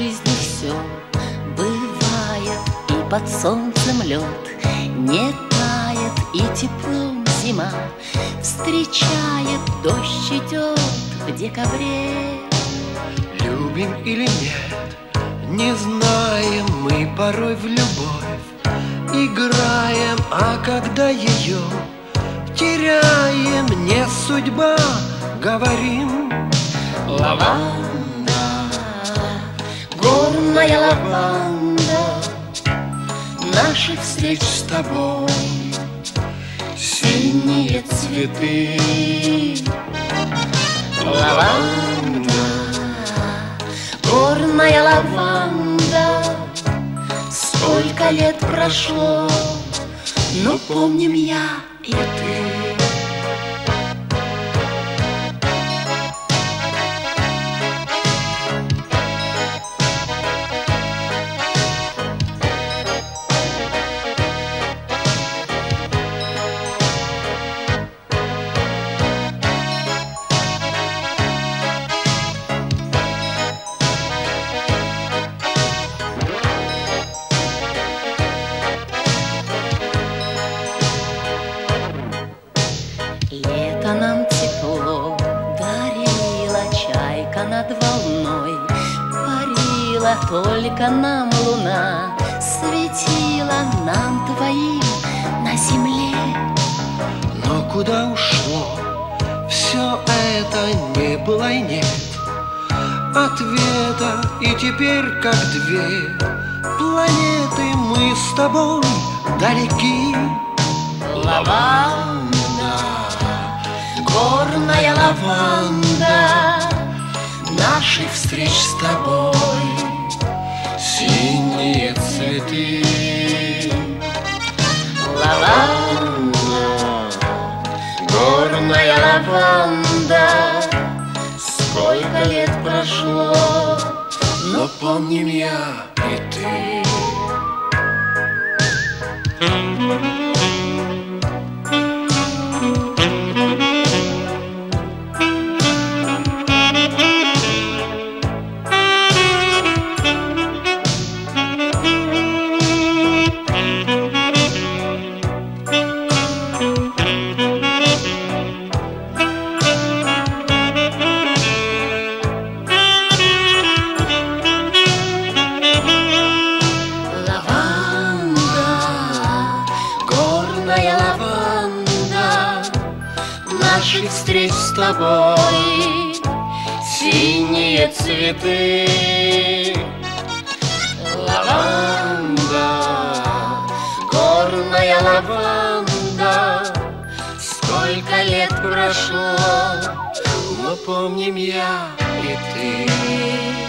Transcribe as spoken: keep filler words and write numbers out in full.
жизни все бывает, и под солнцем лед не тает, и теплом зима встречает, дождь идет в декабре. Любим или нет, не знаем, мы порой в любовь играем, а когда ее теряем, не судьба, говорим. Лаванда, горная лаванда, наших встреч с тобой синие цветы. Лаванда, горная лаванда, сколько лет прошло, но помним я и ты. Лето нам тепло дарила, чайка над волной парила, только нам луна светила, нам двоим на земле. Но куда ушло все это, не было и нет ответа, и теперь как две планеты мы с тобой далеки. Лаванда, горная лаванда, наших встреч с тобой Синие цветы. Лаванда, горная лаванда, сколько лет прошло, Но помним я и ты. наших встреч с тобой синие цветы. Лаванда, горная лаванда, сколько лет прошло, Но помним я и ты.